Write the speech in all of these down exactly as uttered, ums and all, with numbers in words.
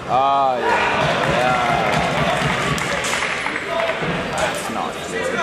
Oh, yeah. Yeah. That's not good.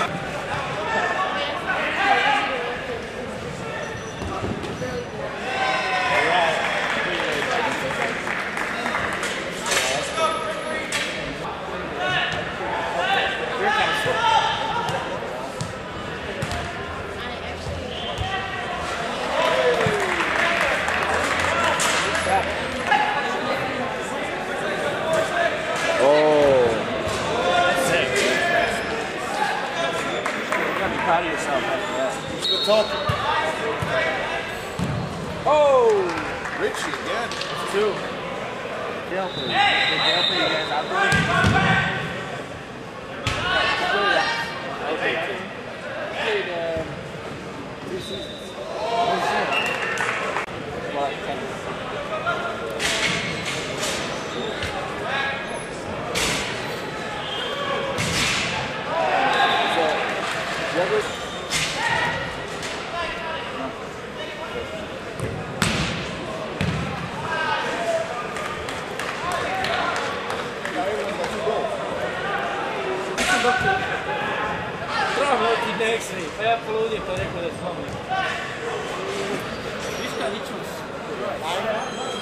Proud of yourself after that. Good talking. Oh! Richie again. Two. Carefully. Hey! Carefully again. I believe. I played um, two seasons. One season. What? Tennis. Travou ti Dexley, fai applaudire per ecco del suo amico. Visto che